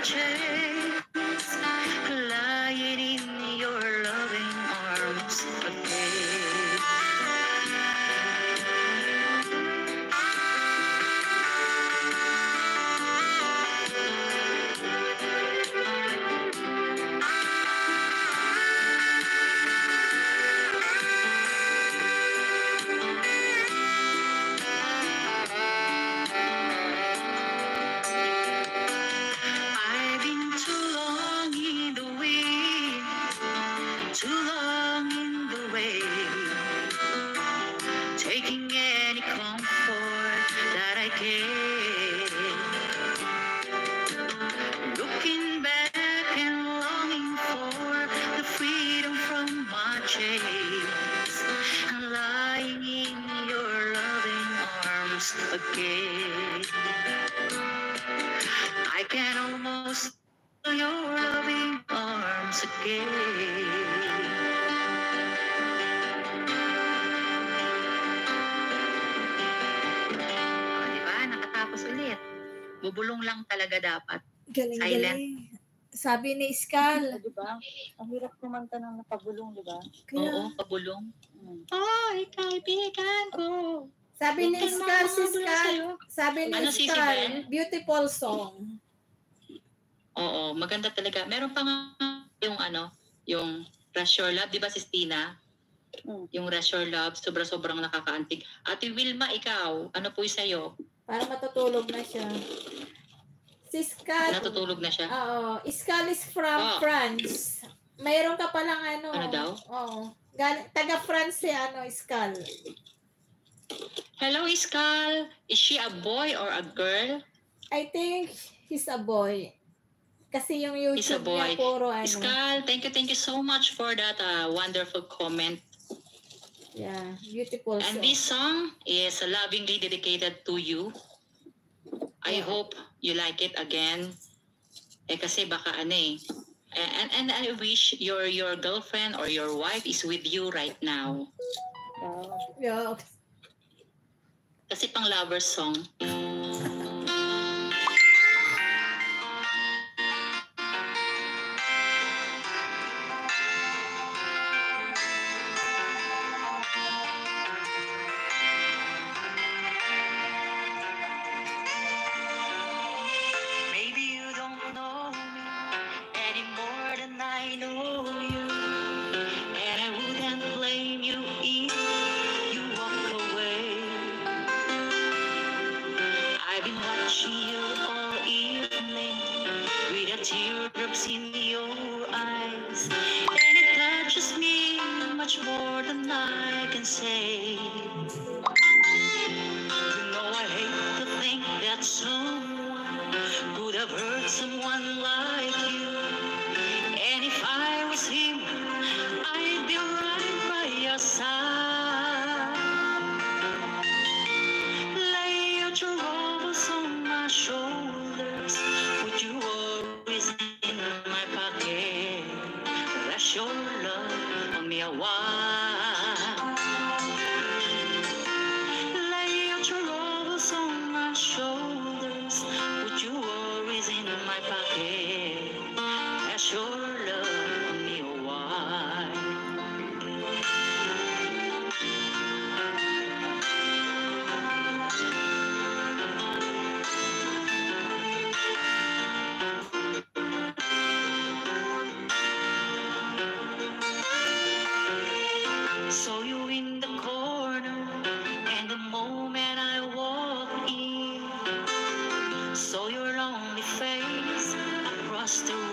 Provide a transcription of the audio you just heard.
chest, lying in your loving arms again. I've been too long in the wind, too long in the way, taking any comfort that I can, looking back and longing for the freedom from my chains, and lying in your loving arms again. I can almost feel your loving arms again. Diba? Nakatapos ulit. Bubulong lang talaga dapat. Galing-galing. Sabi ni Skal. Diba? Ang hirap kumanta ng napagulong, diba? Oo, pabulong. Ay, kaibigan ko. Sabi ni Skal, si Skal. Sabi ni Ano, si Skal, Ben? beautiful song. Oo, maganda talaga. Meron pa nga yung yung Rush Your Love, di ba, Sistina? Yung Rush Your Love, sobrang nakakaantig. Ate Wilma, ikaw, ano po sa'yo? Para matutulog na siya. Si Skal. Natutulog na siya? Oo. Skal is from France. Mayroon ka palang ano. Ano daw? Oo. Taga France si Skal. Hello, Iskal. Is she a boy or a girl? I think he's a boy. Kasi yung He's a YouTube boy. niya puro Iskal, thank you so much for that wonderful comment. Yeah, beautiful And song. this song is lovingly dedicated to you. I hope you like it again. Kasi baka And I wish your girlfriend or your wife is with you right now. Yeah. Kasi pang lover song. Maybe you don't know me any more than I know you, and I wouldn't blame you if you walk away. I've been watching you all evening with the teardrops in your eyes, and it touches me much more than I can say. You know I hate to think that someone could have hurt someone like you, and if I was him, I'd be right by your side. Lay out your troubles on my shoulders, put your worries in my pocket, rest your love on me a while. Lay out your troubles on my shoulders, put your worries in my pocket, rest your love on me a while. Saw you in the corner, and the moment I walked in, saw your lonely face across the